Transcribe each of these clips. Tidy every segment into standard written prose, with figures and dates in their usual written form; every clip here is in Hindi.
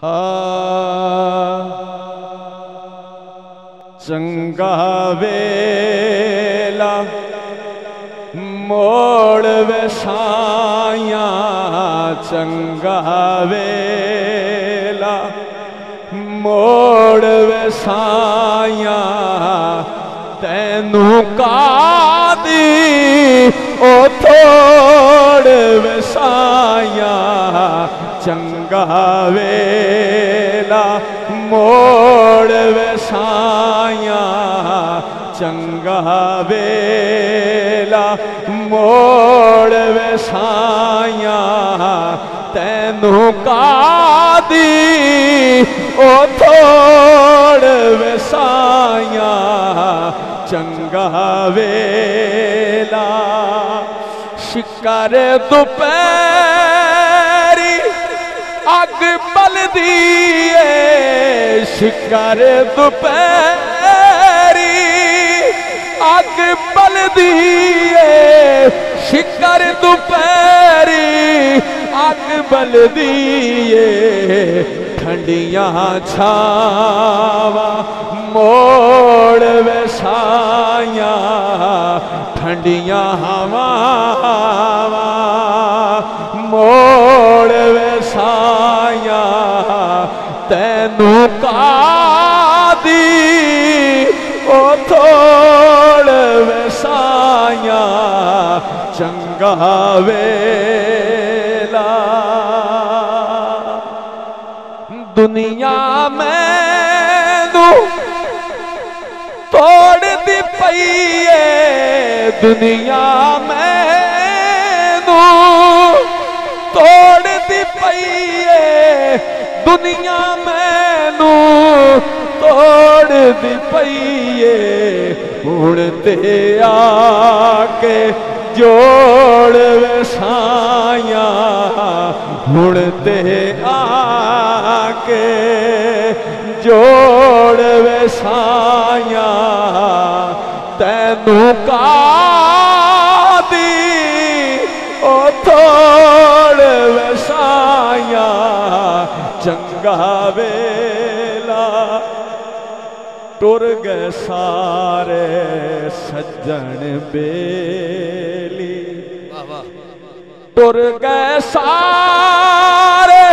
चंगा वेला मोड़ वसाया, चंगा वेला मोड़ वसाया, तैनू कादी ओ थोड़ वसाया, चंगा वेला मोड़ वसाया, चंगा वेला मोड़ वसाया, तैनू कादी ओ थोड़ वसाया, चंगा वेला शिकर दोपहरी अग बलदी है, शिकर दोपहरी अग बलदी है, शिकर दोपहरी अग बलदी है, ठंडियां छावा मोड़ वसाया, ठंडियां हवावा मोड़ वसाया, तैनू कादी ओ थोड़ वसाया, चंगा वेला दुनिया मैनू तोड़ दी पई है, दुनिया मैनू तोड़ दी पई है, दुनिया मैनू तोड़ दी पई है, हुण ते आके जोड़ वसाया, हुण ते आके जोड़ वसाया, तैनू कादी ओ थोड़ वसाया, चंगा वेला टुर गए सारे सज्जन बेली, टुर गए सारे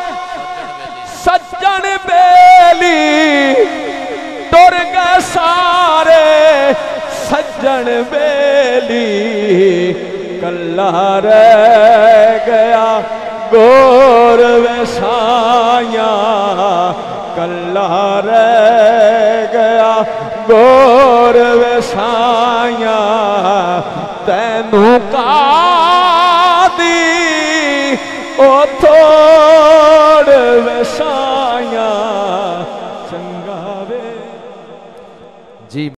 सज्जन बेली, टुर गए सारे सज्जन बेली, कल्ला रह गया गोर वसाया, कल्ला रह गया गोर वसाया, तैनू कादी ओ थोड़ वसाया, चंगा वे जी।